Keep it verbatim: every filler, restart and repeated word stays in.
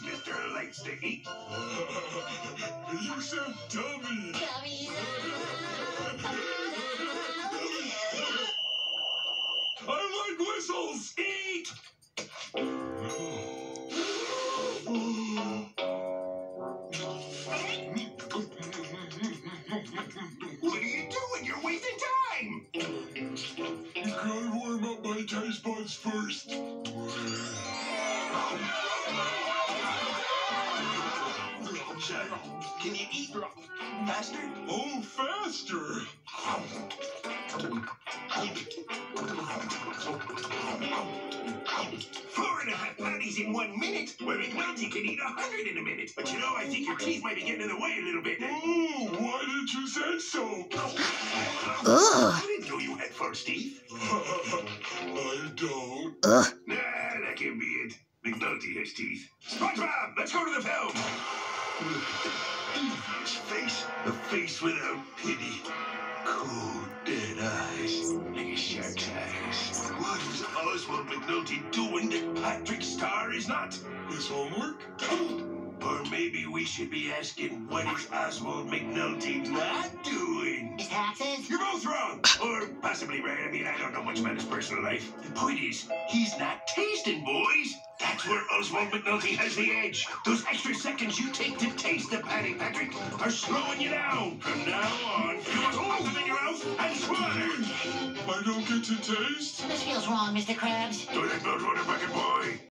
Mister Likes to Eat. You said dummy. I like whistles. Eat! What are you doing? You're wasting time! You gotta warm up my taste buds first. Son, can you eat faster? Oh, faster! Four and a half patties in one minute. Well, McNulty can eat a hundred in a minute. But you know, I think your teeth might be getting in the way a little bit. Oh, why did you say so? Ugh. I didn't know you had false teeth. I don't. Ugh. Nah, that can't be it. McNulty has teeth. SpongeBob, let's go to the film. His face, a face without pity. Cold, dead eyes, like a shark's eyes. What is Oswald McNulty doing that Patrick Star is not? His homework? Or maybe we should be asking, what is Oswald McNulty not doing? His taxes? You're both wrong. Or possibly right. I mean, I don't know much about his personal life. The point is, he's not tasting, boys. That's where Oswald McNulty has the edge. Those extra seconds you take to taste the patty, Patrick, are slowing you down. From now on, you must hold them in your mouth and swallow. I don't get to taste? This feels wrong, Mister Krabs. Do that, build water bucket boy.